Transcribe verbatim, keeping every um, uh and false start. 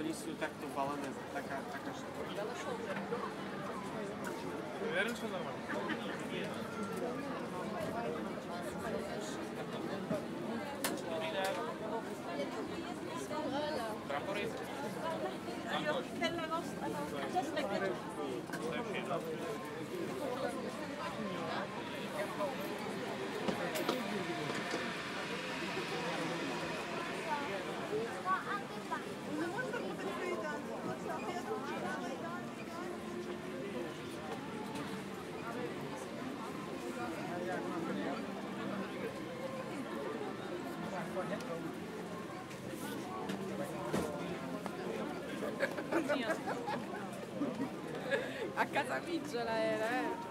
oni sú takto valené, taká, taká škoda. Verím, že normálne. Trampory? Io della nostra, già aspetta. A casa vigiola era, eh!